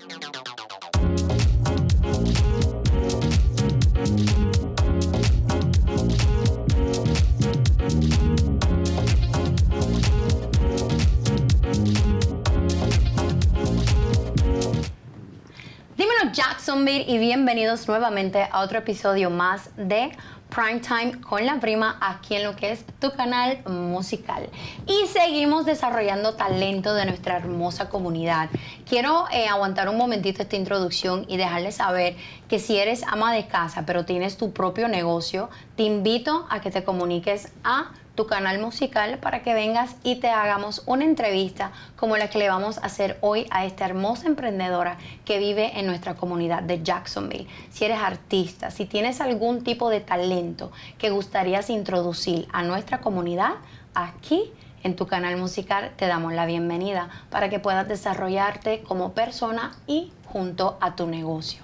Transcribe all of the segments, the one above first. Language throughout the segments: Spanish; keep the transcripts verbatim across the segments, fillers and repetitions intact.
Dímelo Jacksonville y bienvenidos nuevamente a otro episodio más de Primetime con la Prima aquí en lo que es tu canal musical. Y seguimos desarrollando talento de nuestra hermosa comunidad. Quiero eh, aguantar un momentito esta introducción y dejarles saber que si eres ama de casa pero tienes tu propio negocio, te invito a que te comuniques a tu canal musical para que vengas y te hagamos una entrevista como la que le vamos a hacer hoy a esta hermosa emprendedora que vive en nuestra comunidad de Jacksonville. Si eres artista, si tienes algún tipo de talento que gustarías introducir a nuestra comunidad, aquí en tu canal musical te damos la bienvenida para que puedas desarrollarte como persona y junto a tu negocio.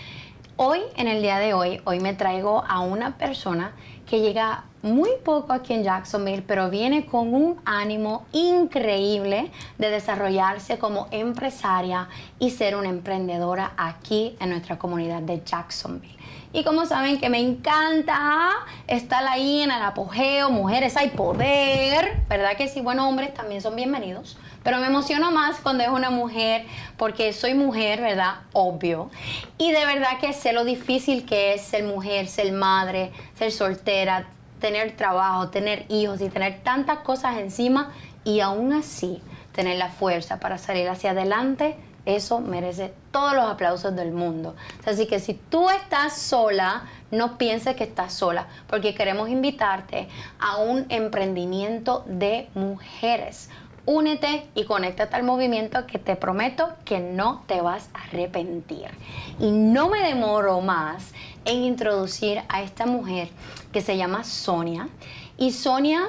Hoy, en el día de hoy, hoy me traigo a una persona que llega muy poco aquí en Jacksonville, pero viene con un ánimo increíble de desarrollarse como empresaria y ser una emprendedora aquí en nuestra comunidad de Jacksonville. Y como saben que me encanta estar ahí en el apogeo, mujeres hay poder, ¿verdad que sí? Bueno, hombres también son bienvenidos, pero me emociono más cuando es una mujer porque soy mujer, ¿verdad? Obvio. Y de verdad que sé lo difícil que es ser mujer, ser madre, ser soltera, tener trabajo, tener hijos y tener tantas cosas encima y aún así tener la fuerza para salir hacia adelante. Eso merece todos los aplausos del mundo. Así que si tú estás sola, no pienses que estás sola, porque queremos invitarte a un emprendimiento de mujeres. Únete y conéctate al movimiento que te prometo que no te vas a arrepentir. Y no me demoro más en introducir a esta mujer que se llama Sonia. Y Sonia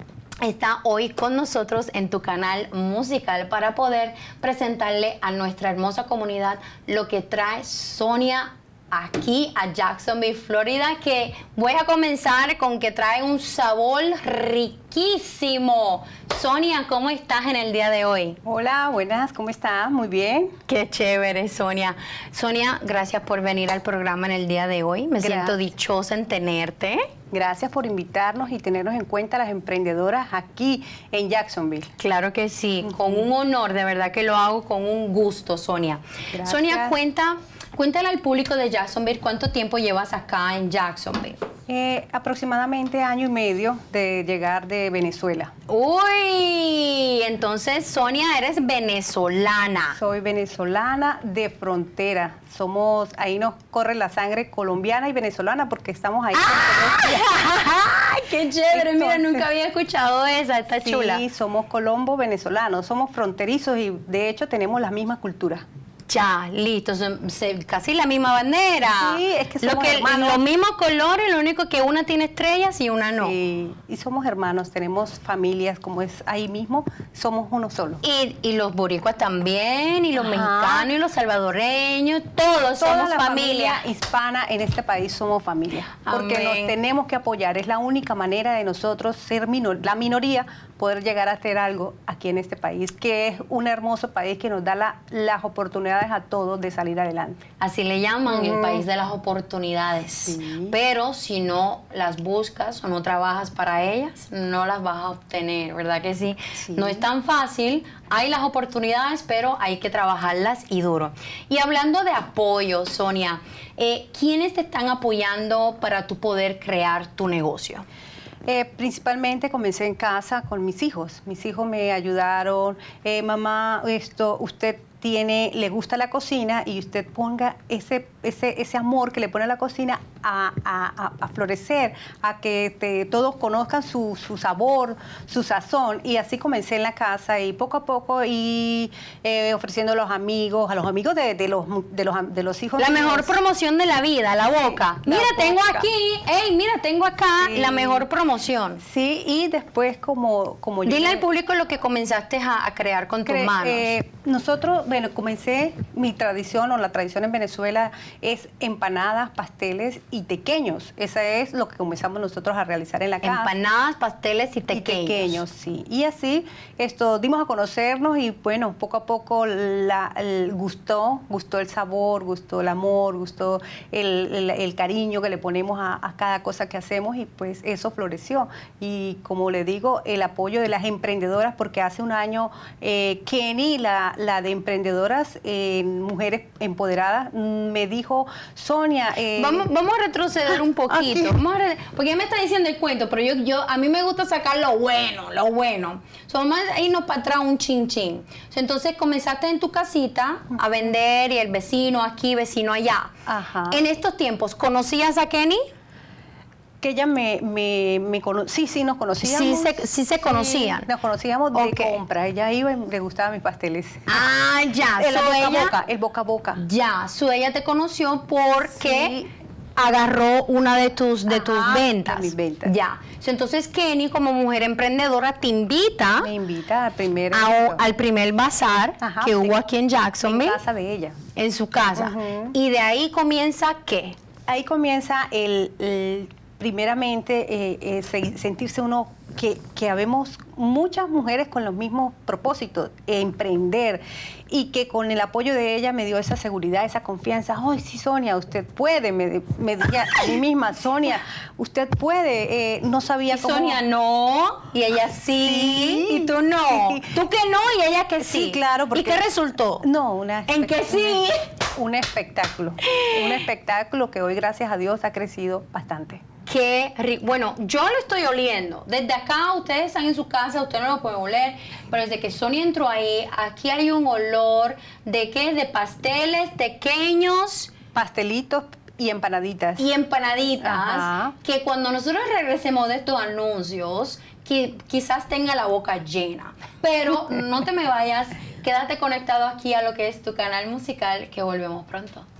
está hoy con nosotros en tu canal musical para poder presentarle a nuestra hermosa comunidad lo que trae Sonia aquí a Jacksonville, Florida, que voy a comenzar con que trae un sabor riquísimo. Sonia, ¿cómo estás en el día de hoy? Hola, buenas, ¿cómo estás? Muy bien. Qué chévere, Sonia. Sonia, gracias por venir al programa en el día de hoy. Me gracias. Siento dichosa en tenerte. Gracias por invitarnos y tenernos en cuenta las emprendedoras aquí en Jacksonville. Claro que sí, uh-huh. Con un honor, de verdad que lo hago con un gusto, Sonia. Gracias. Sonia, cuenta, cuéntale al público de Jacksonville cuánto tiempo llevas acá en Jacksonville. Eh, aproximadamente año y medio de llegar de Venezuela. Uy, entonces Sonia, eres venezolana. Soy venezolana de frontera. Somos, ahí nos corre la sangre colombiana y venezolana porque estamos ahí. ¡Ah! ¡Qué chévere! Entonces, mira, nunca había escuchado esa, está sí, chula. Sí, somos colombo venezolanos, somos fronterizos y de hecho tenemos las mismas culturas. Ya, listo, se, se, casi la misma bandera. Sí, es que somos lo que, hermanos. Los mismos colores, lo único que una tiene estrellas y una no. Sí, y somos hermanos, tenemos familias, como es ahí mismo, somos uno solo. Y, y los boricuas también, y los Ajá. mexicanos, y los salvadoreños, todos Toda somos la familia. familia hispana en este país somos familia. Porque Amén. Nos tenemos que apoyar, es la única manera de nosotros ser minor, la minoría, poder llegar a hacer algo aquí en este país, que es un hermoso país que nos da la, las oportunidades a todos de salir adelante. Así le llaman, mm. el país de las oportunidades. Sí. Pero si no las buscas o no trabajas para ellas, no las vas a obtener, ¿verdad que sí? sí? No es tan fácil, hay las oportunidades, pero hay que trabajarlas y duro. Y hablando de apoyo, Sonia, eh, ¿quiénes te están apoyando para tú poder crear tu negocio? Eh, principalmente comencé en casa con mis hijos. Mis hijos me ayudaron, eh, mamá, esto, usted tiene, le gusta la cocina y usted ponga ese, ese, ese amor que le pone a la cocina a, a, a florecer, a que te, todos conozcan su, su sabor, su sazón. Y así comencé en la casa y poco a poco y eh, ofreciendo a los amigos, a los amigos de, de, los, de, los, de los hijos. La míos. Mejor promoción de la vida, la boca. Sí, la mira, boca. Tengo aquí, hey, mira, tengo acá Sí. la mejor promoción. Sí, y después como, como Dile yo... al público lo que comenzaste a, a crear con tus Cre manos. Eh, Nosotros, bueno, comencé, mi tradición o la tradición en Venezuela es empanadas, pasteles y tequeños. Esa es lo que comenzamos nosotros a realizar en la casa. Empanadas, pasteles y tequeños. Y tequeños, sí. Y así esto dimos a conocernos y bueno, poco a poco la, el gustó, gustó el sabor, gustó el amor, gustó el, el, el cariño que le ponemos a, a cada cosa que hacemos y pues eso floreció. Y como le digo, el apoyo de las emprendedoras, porque hace un año eh, Kenny, la la de emprendedoras, eh, mujeres empoderadas, me dijo, Sonia... Eh, vamos, vamos a retroceder un poquito, vamos a re porque ella me está diciendo el cuento, pero yo, yo a mí me gusta sacar lo bueno, lo bueno. So, vamos a irnos para atrás un chin chin. So, entonces comenzaste en tu casita a vender y el vecino aquí, vecino allá. Ajá. En estos tiempos, ¿conocías a Kenny? Que ella me, me, me cono sí, sí, nos conocíamos. Sí se, sí se conocían. Sí, nos conocíamos de okay. compra. Ella iba y le gustaban mis pasteles. Ah, ya. El so boca ella, a boca, el boca a boca. Ya, so ella te conoció porque sí. agarró una de tus, de Ajá, tus ventas. De mis ventas. Ya. So, entonces Kenny, como mujer emprendedora, te invita, me invita al primer, a, al primer bazar Ajá, que sí. hubo aquí en Jacksonville. En casa de ella. En su casa. Uh-huh. Y de ahí comienza ¿qué? Ahí comienza el, el primeramente eh, eh, se, sentirse uno que, que habemos muchas mujeres con los mismos propósitos, emprender, y que con el apoyo de ella me dio esa seguridad, esa confianza. Ay, sí, Sonia, usted puede, me, me dije a mí misma, Sonia, usted puede. Eh, no sabía y cómo... Sonia no, y ella sí, sí, y tú no. Sí. Tú que no, y ella que sí. Sí, claro. Porque... ¿Y qué resultó? No, una... En que sí. Un espectáculo. Un espectáculo que hoy, gracias a Dios, ha crecido bastante. Qué rico. Bueno, yo lo estoy oliendo. Desde acá, ustedes están en su casa, ustedes no lo pueden oler, pero desde que Sonia entró ahí, aquí hay un olor de qué, de pasteles pequeños. Pastelitos y empanaditas. Y empanaditas, Ajá. que cuando nosotros regresemos de estos anuncios, que quizás tenga la boca llena. Pero no te me vayas, quédate conectado aquí a lo que es tu canal musical, que volvemos pronto.